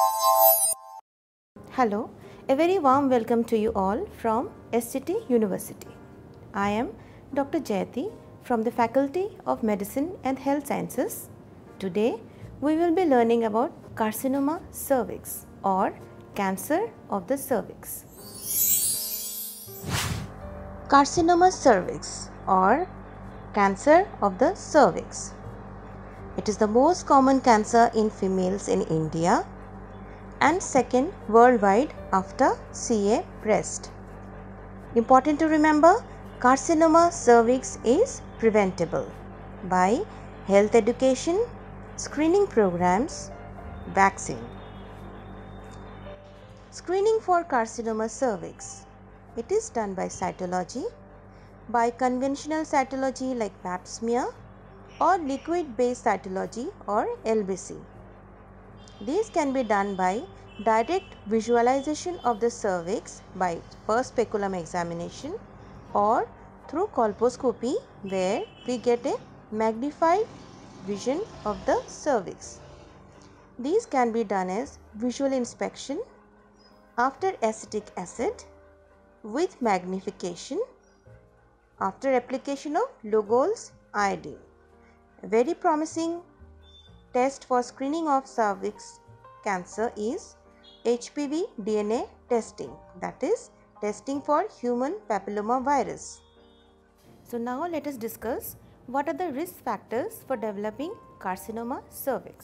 Hello, a very warm welcome to you all from SCT University. I am Dr. Jayati from the Faculty of Medicine and Health Sciences. Today we will be learning about carcinoma cervix or cancer of the cervix. Carcinoma cervix or cancer of the cervix. It is the most common cancer in females in India and second worldwide after CA breast. Important to remember, carcinoma cervix is preventable by health education, screening programs, vaccine. Screening for carcinoma cervix. It is done by cytology, by conventional cytology like pap smear or liquid based cytology or LBC. These can be done by direct visualization of the cervix by first speculum examination or through colposcopy where we get a magnified vision of the cervix. These can be done as visual inspection after acetic acid with magnification after application of Lugol's iodine. A very promising test for screening of cervix cancer is HPV DNA testing, that is testing for human papilloma virus. So now let us discuss what are the risk factors for developing carcinoma cervix.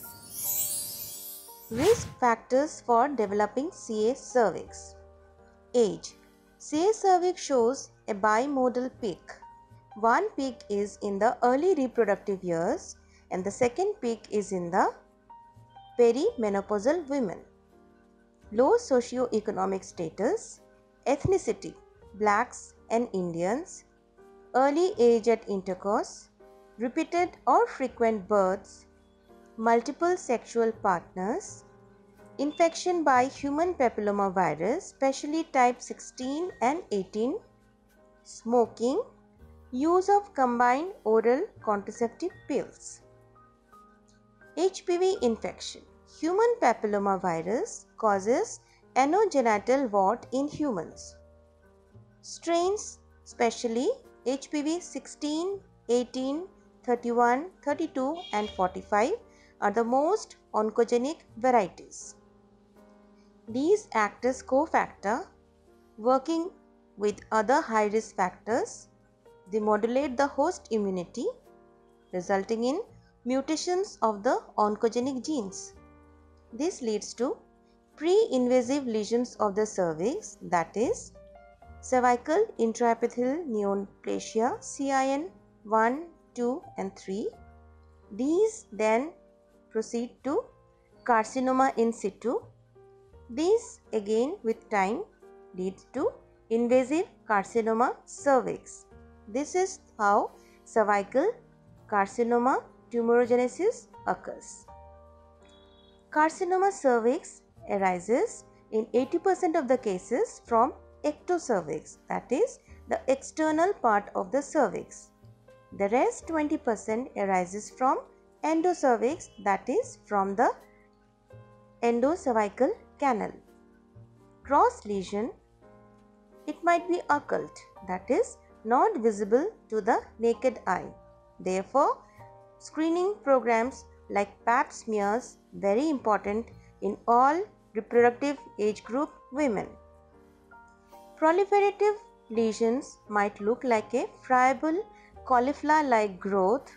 Risk factors for developing CA cervix. Age. CA cervix shows a bimodal peak. One peak is in the early reproductive years and the second peak is in the perimenopausal women. Low socio-economic status, ethnicity, blacks and Indians, early age at intercourse, repeated or frequent births, multiple sexual partners, infection by human papilloma virus, especially type 16 and 18, smoking, use of combined oral contraceptive pills. HPV infection. Human papilloma virus causes anogenital wart in humans. Strains, especially HPV 16, 18, 31, 32 and 45 are the most oncogenic varieties. These act as cofactor working with other high-risk factors. They modulate the host immunity resulting in mutations of the oncogenic genes. This leads to pre-invasive lesions of the cervix, that is cervical intraepithelial neoplasia CIN 1, 2 and 3. These then proceed to carcinoma in situ. These again with time leads to invasive carcinoma cervix. This is how cervical carcinoma tumorigenesis occurs. Carcinoma cervix arises in 80% of the cases from ectocervix, that is the external part of the cervix. The rest 20% arises from endocervix, that is from the endocervical canal. Cross lesion, it might be occult, that is not visible to the naked eye. Therefore, screening programs like pap smears very important in all reproductive age group women. Proliferative lesions might look like a friable cauliflower-like growth.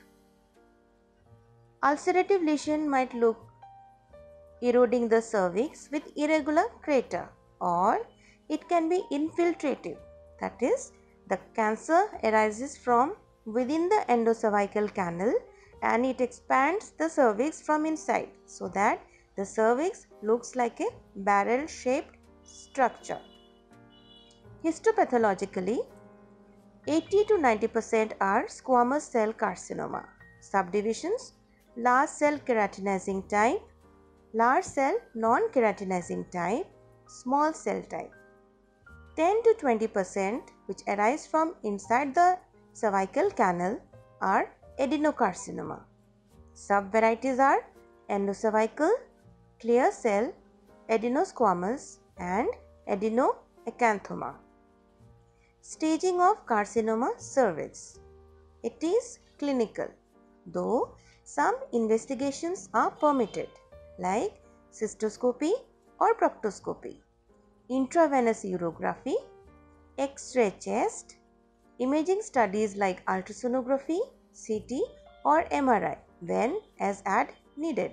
Ulcerative lesion might look eroding the cervix with irregular crater, or it can be infiltrative, that is the cancer arises from within the endocervical canal and it expands the cervix from inside so that the cervix looks like a barrel shaped structure. Histopathologically, 80 to 90% are squamous cell carcinoma. Subdivisions: large cell keratinizing type, large cell non-keratinizing type, small cell type. 10 to 20% which arise from inside the cervical canal are adenocarcinoma. Subvarieties are endocervical, clear cell, adenosquamous and adenoacanthoma. Staging of carcinoma cervix. It is clinical, though some investigations are permitted like cystoscopy or proctoscopy, intravenous urography, X-ray chest, imaging studies like ultrasonography, CT or MRI when as needed.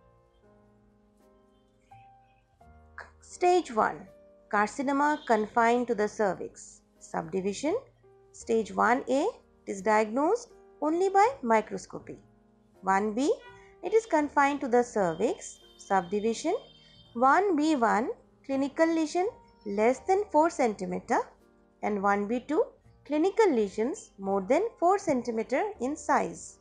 Stage 1. Carcinoma confined to the cervix. Subdivision. Stage 1A is diagnosed only by microscopy. 1B, it is confined to the cervix. Subdivision. 1B1, clinical lesion less than 4 cm and 1B2, clinical lesions more than 4 cm in size.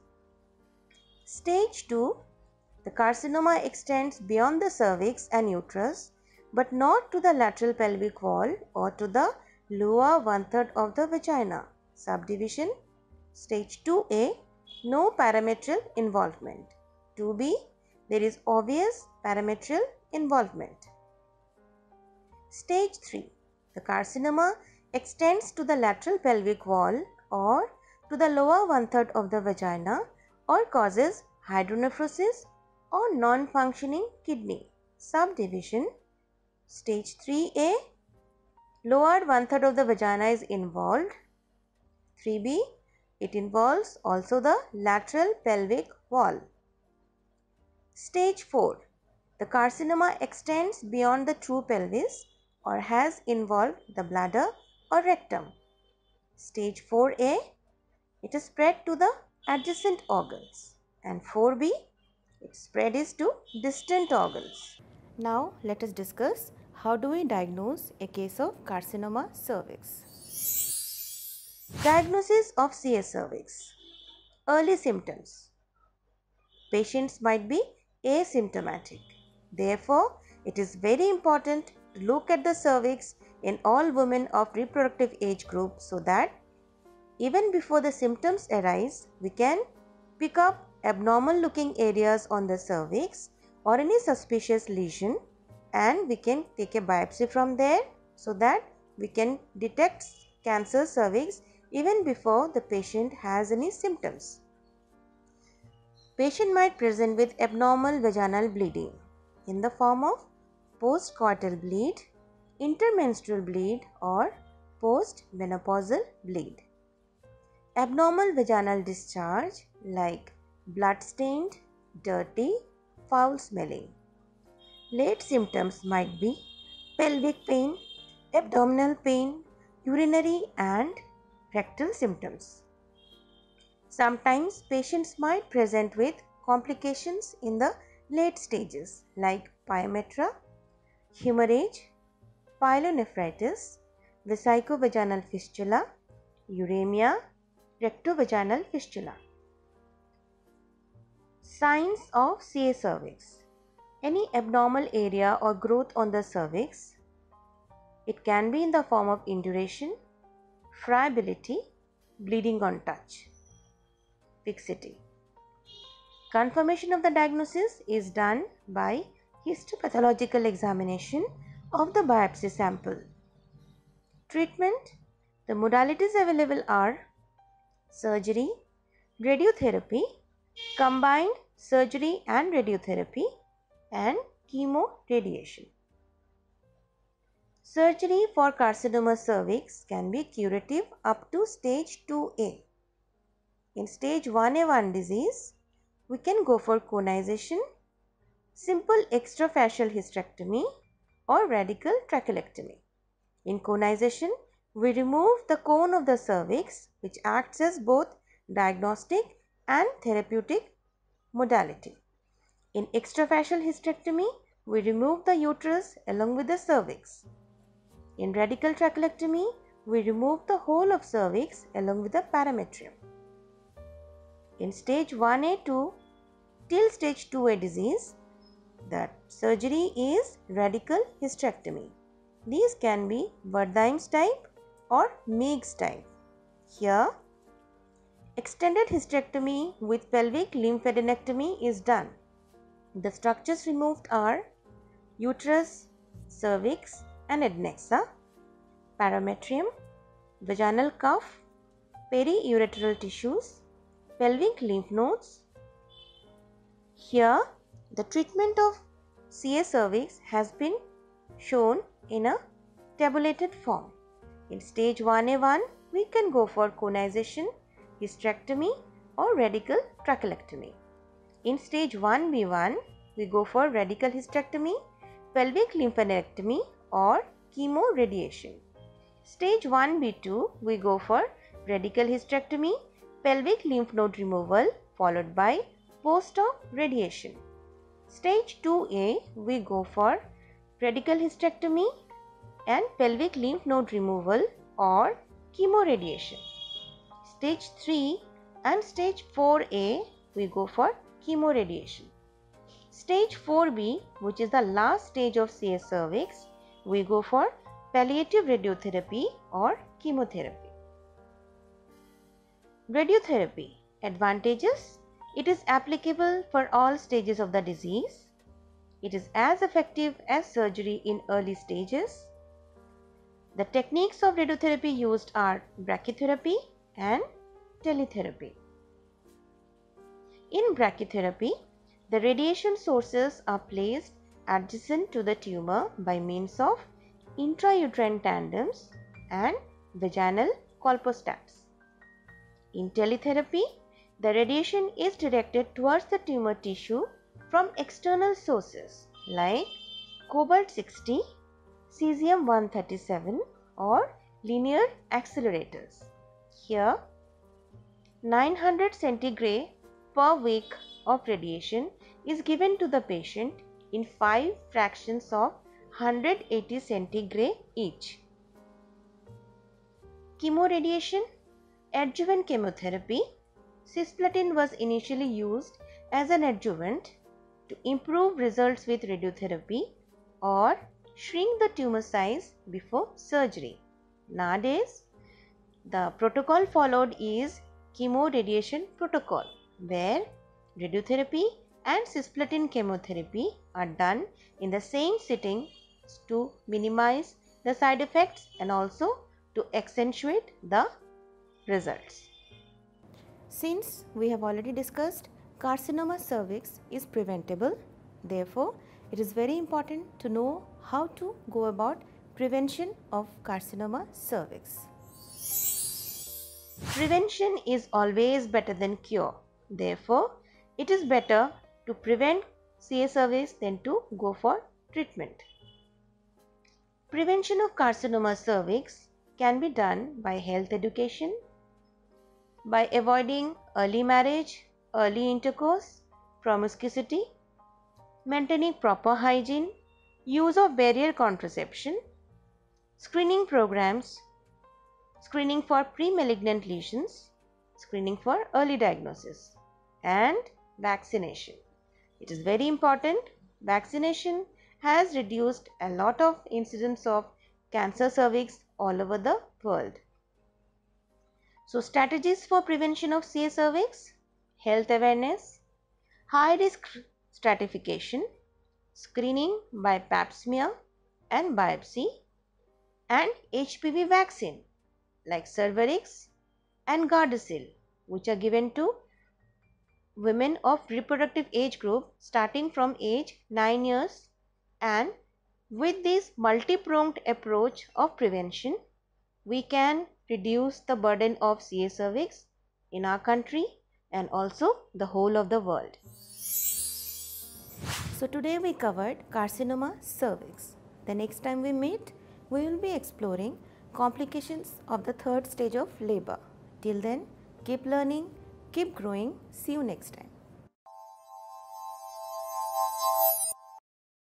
Stage 2, the carcinoma extends beyond the cervix and uterus but not to the lateral pelvic wall or to the lower one-third of the vagina. Subdivision. Stage 2A, no parametrial involvement. 2B, there is obvious parametrial involvement. Stage 3, the carcinoma extends to the lateral pelvic wall or to the lower one-third of the vagina or causes hydronephrosis or non-functioning kidney. Subdivision. Stage 3A, lower one-third of the vagina is involved. 3B, it involves also the lateral pelvic wall. Stage 4, the carcinoma extends beyond the true pelvis or has involved the bladder or rectum. Stage 4A, it is spread to the adjacent organs. And 4B, its spread is to distant organs. Now let us discuss how do we diagnose a case of carcinoma cervix. Diagnosis of CA cervix. Early symptoms. Patients might be asymptomatic. Therefore, it is very important to look at the cervix in all women of reproductive age group so that even before the symptoms arise, we can pick up abnormal looking areas on the cervix or any suspicious lesion and we can take a biopsy from there so that we can detect cancer cervix even before the patient has any symptoms. Patient might present with abnormal vaginal bleeding in the form of postcoital bleed, intermenstrual bleed or postmenopausal bleed. Abnormal vaginal discharge like blood-stained, dirty, foul-smelling. Late symptoms might be pelvic pain, abdominal pain, urinary and rectal symptoms. Sometimes patients might present with complications in the late stages like pyometra, hemorrhage, pyelonephritis, vesicovaginal fistula, uremia, rectovaginal fistula. Signs of CA cervix. Any abnormal area or growth on the cervix. It can be in the form of induration, friability, bleeding on touch. Fixity. Confirmation of the diagnosis is done by histopathological examination of the biopsy sample. Treatment. The modalities available are surgery, radiotherapy, combined surgery and radiotherapy, and chemoradiation. Surgery for carcinoma cervix can be curative up to stage 2A. In stage 1A1 disease, we can go for conization, simple extrafacial hysterectomy or radical trachelectomy. In conization, we remove the cone of the cervix which acts as both diagnostic and therapeutic modality. In extrafacial hysterectomy, we remove the uterus along with the cervix. In radical trachelectomy, we remove the whole of cervix along with the parametrium. In stage 1A2 till stage 2A disease, the surgery is radical hysterectomy. These can be Wertheim's type or Meigs type. Here, extended hysterectomy with pelvic lymphadenectomy is done. The structures removed are uterus, cervix and adnexa, parametrium, vaginal cuff, periureteral tissues, pelvic lymph nodes. Here, the treatment of CA cervix has been shown in a tabulated form. In stage 1A1, we can go for conization, hysterectomy or radical trachelectomy. In stage 1B1, we go for radical hysterectomy, pelvic lymphadenectomy or chemoradiation. Stage 1B2, we go for radical hysterectomy, pelvic lymph node removal followed by post-op radiation. Stage 2A, we go for radical hysterectomy and pelvic lymph node removal or chemoradiation. Stage 3 and stage 4A, we go for chemoradiation. Stage 4B, which is the last stage of CA cervix, we go for palliative radiotherapy or chemotherapy. Radiotherapy advantages: it is applicable for all stages of the disease. It is as effective as surgery in early stages. The techniques of radiotherapy used are brachytherapy and teletherapy. In brachytherapy, the radiation sources are placed adjacent to the tumor by means of intrauterine tandems and vaginal colpostats. In teletherapy, the radiation is directed towards the tumor tissue from external sources like cobalt-60, cesium-137 or linear accelerators. Here, 900 centigrade per week of radiation is given to the patient in 5 fractions of 180 centigrade each. Chemoradiation, adjuvant chemotherapy. Cisplatin was initially used as an adjuvant to improve results with radiotherapy or shrink the tumor size before surgery. Nowadays, the protocol followed is chemoradiation protocol, where radiotherapy and cisplatin chemotherapy are done in the same sitting to minimize the side effects and also to accentuate the results. Since we have already discussed carcinoma cervix is preventable, therefore it is very important to know how to go about prevention of carcinoma cervix. Prevention is always better than cure. Therefore, it is better to prevent CA cervix than to go for treatment. Prevention of carcinoma cervix can be done by health education, by avoiding early marriage, early intercourse, promiscuity, maintaining proper hygiene, use of barrier contraception, screening programs, screening for pre-malignant lesions, screening for early diagnosis, and vaccination. It is very important. Vaccination has reduced a lot of incidence of cancer cervix all over the world. So, strategies for prevention of CA cervix: health awareness, high risk stratification, screening by pap smear and biopsy, and HPV vaccine like Cervarix and Gardasil, which are given to women of reproductive age group starting from age 9 years. And with this multi-pronged approach of prevention, we can reduce the burden of CA cervix in our country and also the whole of the world. So today we covered carcinoma cervix. The next time we meet, we will be exploring complications of the third stage of labor. Till then, keep learning, keep growing. See you next time.